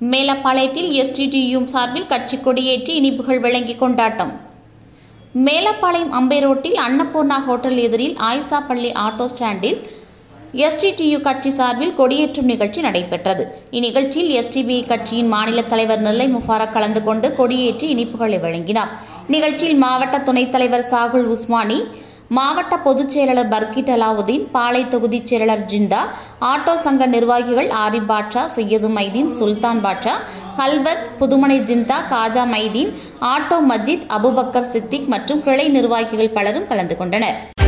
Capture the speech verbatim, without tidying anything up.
மேலப்பாளையத்தில் SDTU சார்பில் கட்சி கொடியேற்றி இனிப்புகள் வழங்கி கொண்டாட்டம். மேலப்பாளையம் அம்பை ரோட்டில் அன்னபூர்ணா ஹோட்டல் எதிரில் ஆயிஷா பள்ளி ஆட்டோ ஸ்டாண்டில் எஸ்டிடியு கட்சி சார்பில் கொடியேற்றும் நிகழ்ச்சி நடைபெற்றது. இந்நிகழ்ச்சியில் எஸ்டிபிஐ கட்சியின் மாநில தலைவர் நெல்லை முபாரக் கலந்து கொண்டு கொடியேற்றி இனிப்புகளை வழங்கினார். நிகழ்ச்சியில் மாவட்ட துணைத் தலைவர் சாகுல் உஸ்மானி, மாவட்ட பொதுச் செயலாளர் பர்கிட் அலாவுதீன், பாளை தொகுதி செயலாளர் ஜிந்தா, ஆட்டோ சங்க நிர்வாகிகள் ஆரிப் பாட்ஷா, சையது மைதீன், சுல்தான் பாட்ஷா, ஹல்வத், புதுமனை ஜிந்தா, காஜா மைதீன், ஆட்டோ மஜித், அபுபக்கர் சித்திக் மற்றும் கிளை நிர்வாகிகள் பலரும் கலந்து கொண்டனர்.